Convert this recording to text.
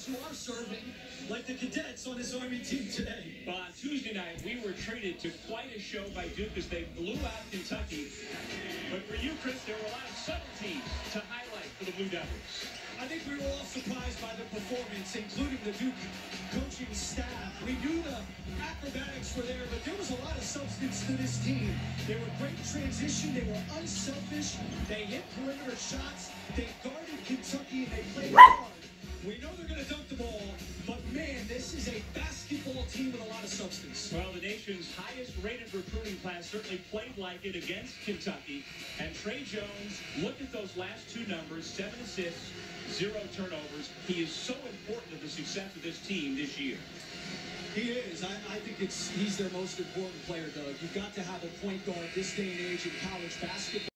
guys who are serving, like the cadets on this Army team today. Well, on Tuesday night, we were treated to quite a show by Duke as they blew out Kentucky. But for you, Chris, there were a lot of subtleties to highlight for the Blue Devils. I think we were all surprised by the performance, including the Duke coaching staff. We knew the acrobatics were there, but there was a lot of substance to this team. They were great in transition. They were unselfish. They hit perimeter shots. They guarded Kentucky, and they played hard. We know they're going to dunk the ball, but man, this is a basketball team with a lot of substance. Well, the nation's highest-rated recruiting class certainly played like it against Kentucky. And Trey Jones, look at those last two numbers, 7 assists, 0 turnovers. He is so important to the success of this team this year. He is. I think he's their most important player, Doug. You've got to have a point guard this day and age in college basketball.